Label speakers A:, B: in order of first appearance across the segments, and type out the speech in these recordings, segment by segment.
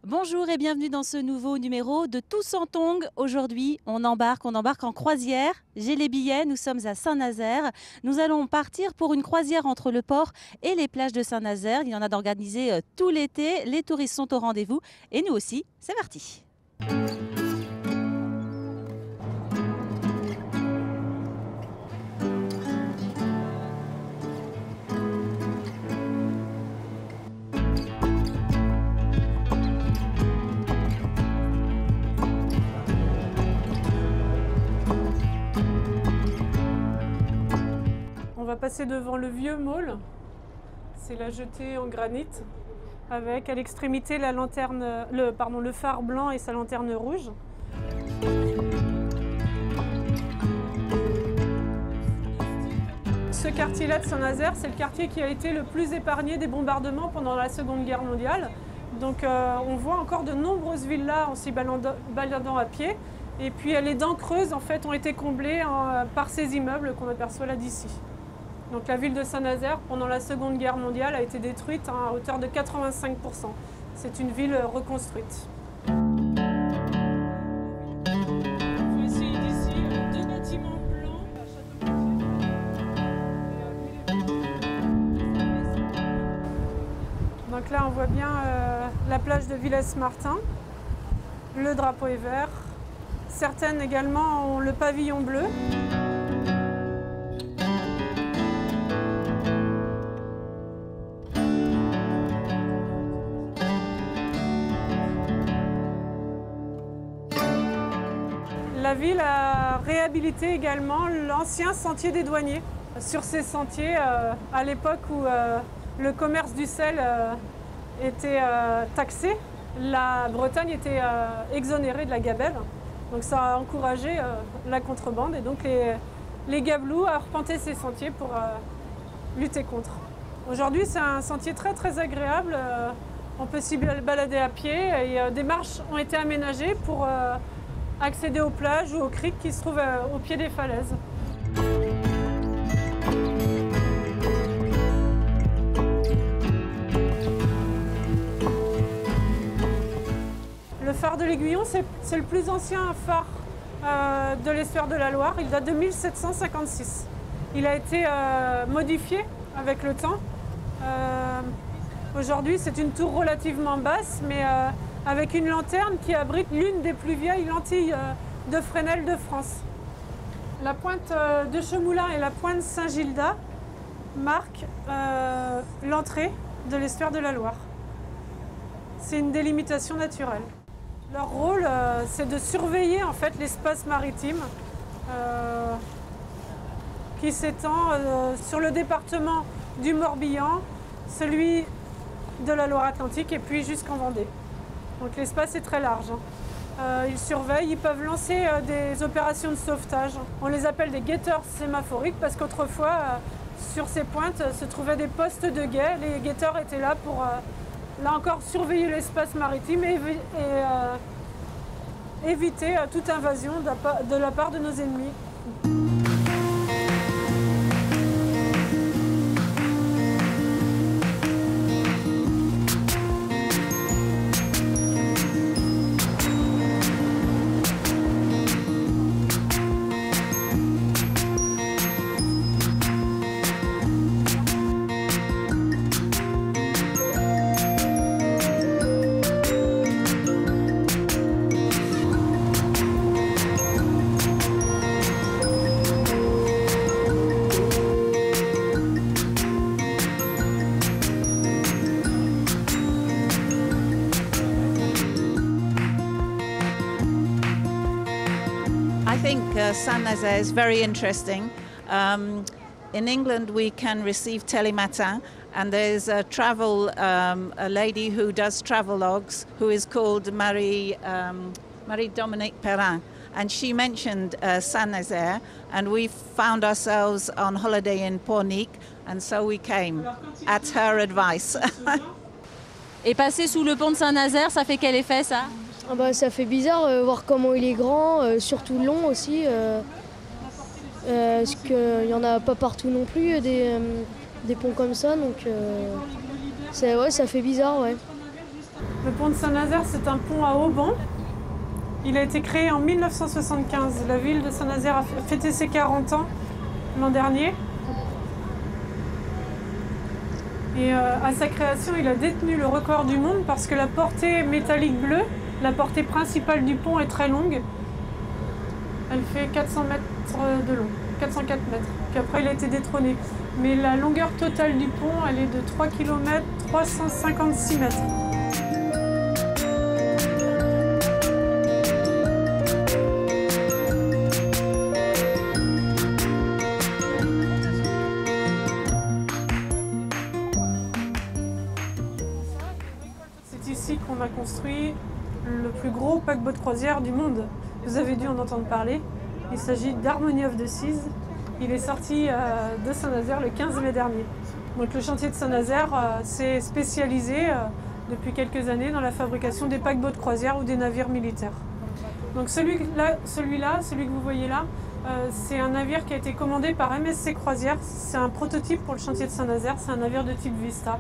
A: Bonjour et bienvenue dans ce nouveau numéro de Tous en Tongue. Aujourd'hui, on embarque en croisière. J'ai les billets, nous sommes à Saint-Nazaire. Nous allons partir pour une croisière entre le port et les plages de Saint-Nazaire. Il y en a d'organisé tout l'été. Les touristes sont au rendez-vous et nous aussi. C'est parti.
B: On va passer devant le vieux môle, c'est la jetée en granit, avec à l'extrémité la lanterne, le phare blanc et sa lanterne rouge. Ce quartier-là de Saint-Nazaire, c'est le quartier qui a été le plus épargné des bombardements pendant la Seconde Guerre mondiale. Donc on voit encore de nombreuses villas en s'y baladant à pied. Et puis les dents creuses en fait ont été comblées par ces immeubles qu'on aperçoit là d'ici. Donc la ville de Saint-Nazaire, pendant la Seconde Guerre mondiale, a été détruite à hauteur de 85%. C'est une ville reconstruite. Voici ici deux bâtiments blancs. Donc là, on voit bien la plage de Villers-Martin. Le drapeau est vert. Certaines également ont le pavillon bleu. La ville a réhabilité également l'ancien sentier des douaniers. Sur ces sentiers, à l'époque où le commerce du sel était taxé, la Bretagne était exonérée de la gabelle. Donc ça a encouragé la contrebande et donc les gabelous arpentaient ces sentiers pour lutter contre. Aujourd'hui, c'est un sentier très très agréable. On peut s'y balader à pied et des marches ont été aménagées pour accéder aux plages ou aux criques qui se trouvent au pied des falaises. Le phare de l'Aiguillon, c'est le plus ancien phare de l'estuaire de la Loire. Il date de 1756. Il a été modifié avec le temps. Aujourd'hui, c'est une tour relativement basse, mais avec une lanterne qui abrite l'une des plus vieilles lentilles de Fresnel de France. La pointe de Chemoulin et la pointe Saint-Gildas marquent l'entrée de l'estuaire de la Loire. C'est une délimitation naturelle. Leur rôle, c'est de surveiller en fait l'espace maritime qui s'étend sur le département du Morbihan, celui de la Loire-Atlantique et puis jusqu'en Vendée. Donc l'espace est très large. Ils surveillent, ils peuvent lancer des opérations de sauvetage. On les appelle des guetteurs sémaphoriques parce qu'autrefois, sur ces pointes, se trouvaient des postes de guet. Les guetteurs étaient là pour, là encore, surveiller l'espace maritime et éviter toute invasion de la part de nos ennemis.
C: I think Saint-Nazaire is very interesting. In England, we can receive Télématin, and there's a a lady who does travelogues, who is called Marie-Dominique Perrin, and she mentioned Saint-Nazaire, and we found ourselves on holiday in Pornic, and so we came at her advice.
A: Et passer sous le pont de Saint-Nazaire, ça fait quel effet ça?
D: Ah bah, ça fait bizarre voir comment il est grand, surtout long aussi. Parce qu'il n'y en a pas partout non plus des ponts comme ça, donc ouais, ça fait bizarre, ouais.
B: Le pont de Saint-Nazaire, c'est un pont à haubans. Il a été créé en 1975. La ville de Saint-Nazaire a fêté ses 40 ans l'an dernier. Et à sa création, il a détenu le record du monde parce que la portée métallique bleue, la portée principale du pont, est très longue. Elle fait 400 mètres de long, 404 mètres. Puis après, il a été détrôné. Mais la longueur totale du pont, elle est de 3 km 356 mètres. C'est ici qu'on a construit le plus gros paquebot de croisière du monde. Vous avez dû en entendre parler. Il s'agit d'Harmony of the Seas. Il est sorti de Saint-Nazaire le 15 mai dernier. Donc le chantier de Saint-Nazaire s'est spécialisé depuis quelques années dans la fabrication des paquebots de croisière ou des navires militaires. Donc celui-là, celui que vous voyez là, c'est un navire qui a été commandé par MSC Croisière. C'est un prototype pour le chantier de Saint-Nazaire. C'est un navire de type Vista.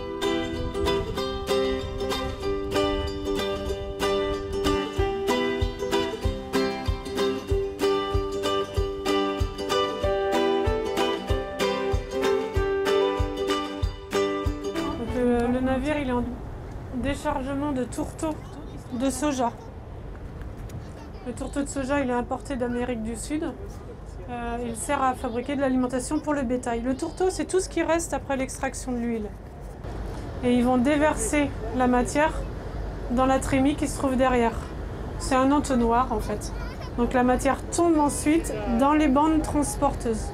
B: Le navire, il est en déchargement de tourteaux de soja. Le tourteau de soja, il est importé d'Amérique du Sud. Il sert à fabriquer de l'alimentation pour le bétail. Le tourteau, c'est tout ce qui reste après l'extraction de l'huile. Et ils vont déverser la matière dans la trémie qui se trouve derrière. C'est un entonnoir en fait. Donc la matière tombe ensuite dans les bandes transporteuses.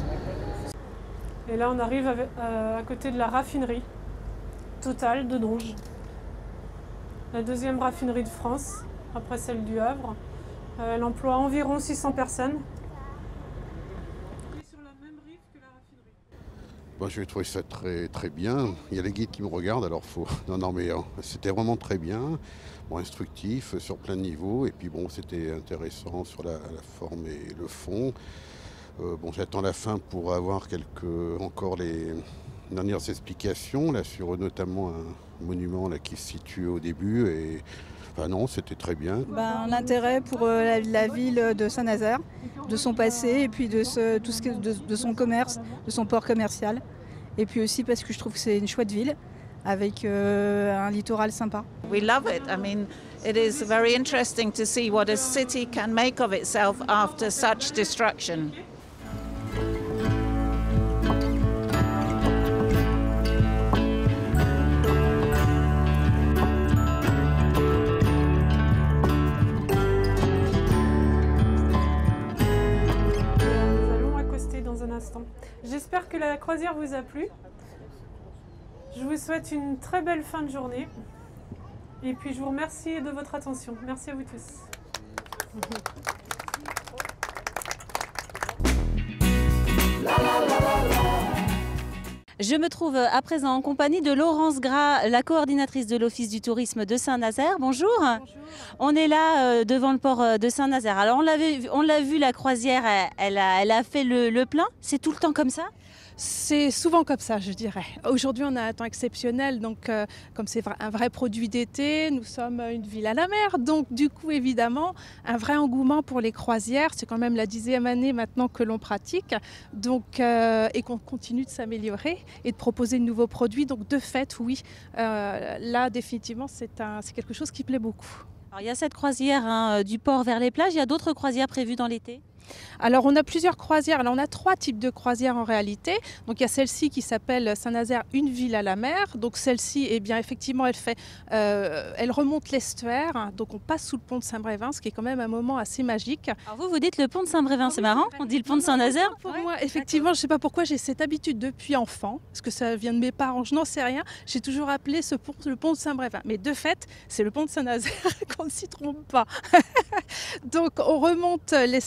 B: Et là, on arrive à côté de la raffinerie Total de Donge. La deuxième raffinerie de France, après celle du Havre. Elle emploie environ 600 personnes. Sur la même rive que la raffinerie.
E: Bon, je trouve ça très bien. Il y a les guides qui me regardent, alors faut. Non, mais c'était vraiment très bien. Bon, instructif sur plein de niveaux. Et puis bon, c'était intéressant sur la forme et le fond. Bon, j'attends la fin pour avoir encore les dernières explications là, sur notamment un monument là, qui se situe au début. Et enfin non, c'était très bien.
F: L'intérêt pour la ville de Saint-Nazaire, de son passé et puis de son commerce, de son port commercial. Et puis aussi parce que je trouve que c'est une chouette ville avec un littoral sympa.
C: We love it. I mean, it is very interesting to see what a city can make of itself after such destruction.
B: J'espère que la croisière vous a plu. Je vous souhaite une très belle fin de journée. Et puis je vous remercie de votre attention. Merci à vous tous.
A: Je me trouve à présent en compagnie de Laurence Gras, la coordinatrice de l'Office du tourisme de Saint-Nazaire. Bonjour. Bonjour. On est là devant le port de Saint-Nazaire. Alors on l'a vu, la croisière, elle a fait le plein. C'est tout le temps comme ça ?
G: C'est souvent comme ça, je dirais. Aujourd'hui, on a un temps exceptionnel, donc comme c'est un vrai produit d'été, nous sommes une ville à la mer, donc du coup, évidemment, un vrai engouement pour les croisières. C'est quand même la 10e année maintenant que l'on pratique, donc, et qu'on continue de s'améliorer et de proposer de nouveaux produits. Donc de fait, oui, là, définitivement, c'est quelque chose qui plaît beaucoup.
A: Alors, il y a cette croisière du port vers les plages. Il y a d'autres croisières prévues dans l'été ?
G: Alors on a plusieurs croisières, alors on a 3 types de croisières en réalité. Donc il y a celle-ci qui s'appelle Saint-Nazaire, une ville à la mer. Donc celle-ci, eh bien effectivement, elle remonte l'estuaire. Donc on passe sous le pont de Saint-Brévin, ce qui est quand même un moment assez magique.
A: Alors vous dites le pont de Saint-Brévin, c'est marrant, on dit le pont de Saint-Nazaire.
G: Pour moi, effectivement, je ne sais pas pourquoi j'ai cette habitude depuis enfant, parce que ça vient de mes parents, je n'en sais rien. J'ai toujours appelé ce pont le pont de Saint-Brévin. Mais de fait, c'est le pont de Saint-Nazaire, qu'on ne s'y trompe pas. Donc on remonte l'estuaire.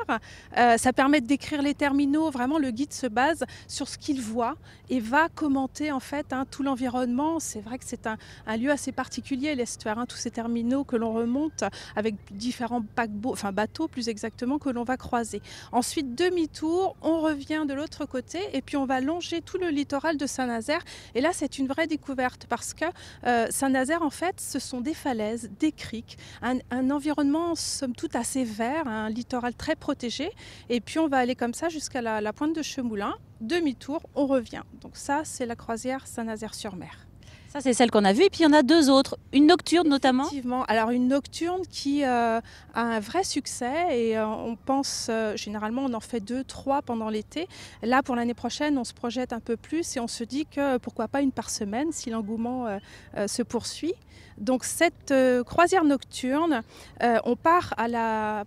G: Ça permet de décrire les terminaux. Vraiment, le guide se base sur ce qu'il voit et va commenter en fait tout l'environnement. C'est vrai que c'est un lieu assez particulier, l'estuaire, tous ces terminaux que l'on remonte avec différents bateaux plus exactement, que l'on va croiser. Ensuite, demi-tour, on revient de l'autre côté et puis on va longer tout le littoral de Saint-Nazaire. Et là, c'est une vraie découverte parce que Saint-Nazaire, en fait, ce sont des falaises, des criques, un environnement somme toute assez vert, un littoral très protégé. Et puis on va aller comme ça jusqu'à la pointe de Chemoulin. Demi-tour, on revient. Donc ça, c'est la croisière Saint-Nazaire-sur-Mer.
A: Ça, c'est celle qu'on a vue. Et puis, il y en a deux autres. Une nocturne, notamment.
G: Effectivement. Alors, une nocturne qui a un vrai succès. Et on pense, généralement, on en fait 2, 3 pendant l'été. Là, pour l'année prochaine, on se projette un peu plus. Et on se dit que pourquoi pas une par semaine, si l'engouement se poursuit. Donc, cette croisière nocturne, on part à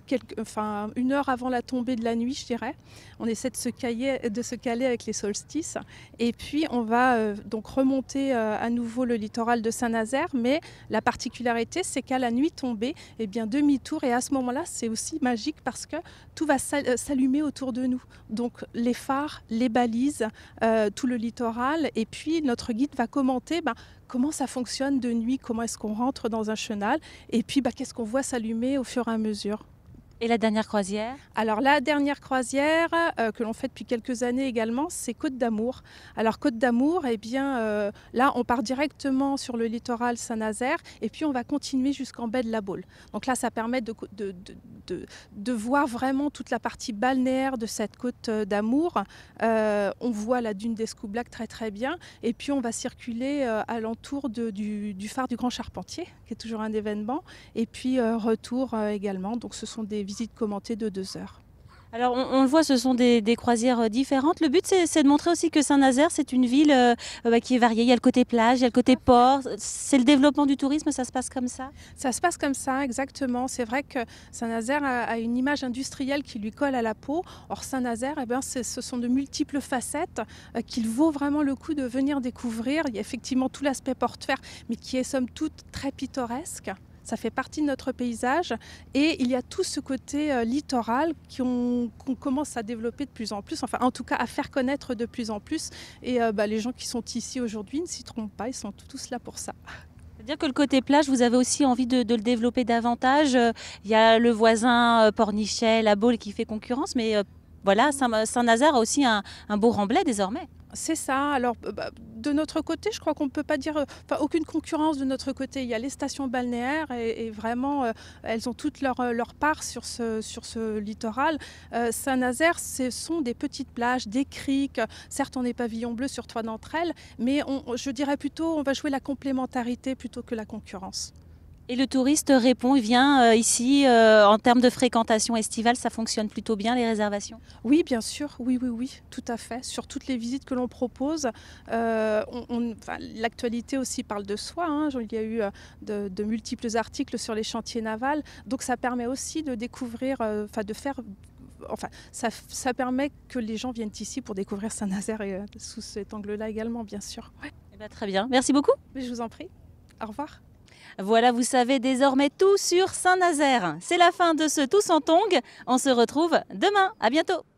G: une heure avant la tombée de la nuit, je dirais. On essaie de se caler avec les solstices. Et puis, on va donc remonter à nouveau le littoral de Saint-Nazaire. Mais la particularité, c'est qu'à la nuit tombée, eh bien, demi-tour. Et à ce moment-là, c'est aussi magique parce que tout va s'allumer autour de nous. Donc, les phares, les balises, tout le littoral. Et puis, notre guide va commenter comment ça fonctionne de nuit, comment est-ce qu'on rentre dans un chenal. Et puis, qu'est-ce qu'on voit s'allumer au fur et à mesure.
A: Et la dernière croisière?
G: Alors la dernière croisière que l'on fait depuis quelques années également, c'est Côte d'Amour. Alors Côte d'Amour, eh bien là on part directement sur le littoral Saint-Nazaire et puis on va continuer jusqu'en baie de la Baule. Donc là ça permet de voir vraiment toute la partie balnéaire de cette Côte d'Amour. On voit la dune d'Escoublac très très bien et puis on va circuler alentour du phare du Grand Charpentier qui est toujours un événement et puis retour également. Donc ce sont des visites commentées de 2 heures.
A: Alors on le voit, ce sont des croisières différentes. Le but c'est de montrer aussi que Saint-Nazaire c'est une ville qui est variée. Il y a le côté plage, il y a le côté port. C'est le développement du tourisme, ça se passe comme ça?
G: Ça se passe comme ça, exactement. C'est vrai que Saint-Nazaire a une image industrielle qui lui colle à la peau. Or Saint-Nazaire, ce sont de multiples facettes qu'il vaut vraiment le coup de venir découvrir. Il y a effectivement tout l'aspect portuaire, mais qui est somme toute très pittoresque. Ça fait partie de notre paysage et il y a tout ce côté littoral qu'on commence à développer de plus en plus, enfin en tout cas à faire connaître de plus en plus. Et les gens qui sont ici aujourd'hui ne s'y trompent pas, ils sont tous là pour ça.
A: C'est-à-dire que le côté plage, vous avez aussi envie de le développer davantage. Il y a le voisin Pornichet, la Baule qui fait concurrence, mais voilà, Saint-Nazaire a aussi un beau remblai désormais.
G: C'est ça. Alors, de notre côté, je crois qu'on ne peut pas dire aucune concurrence de notre côté. Il y a les stations balnéaires et vraiment, elles ont toutes leur part sur ce littoral. Saint-Nazaire, ce sont des petites plages, des criques. Certes, on est pavillon bleu sur 3 d'entre elles, mais je dirais plutôt, on va jouer la complémentarité plutôt que la concurrence.
A: Et le touriste répond, il vient ici, en termes de fréquentation estivale, ça fonctionne plutôt bien les réservations?
G: Oui, bien sûr, oui, tout à fait. Sur toutes les visites que l'on propose, l'actualité aussi parle de soi. Il y a eu de multiples articles sur les chantiers navals, donc ça permet aussi de découvrir, ça permet que les gens viennent ici pour découvrir Saint-Nazaire sous cet angle-là également, bien sûr. Ouais.
A: Très bien, merci beaucoup.
G: Mais je vous en prie, au revoir.
A: Voilà, vous savez désormais tout sur Saint-Nazaire. C'est la fin de ce Tous en Tongs. On se retrouve demain. À bientôt.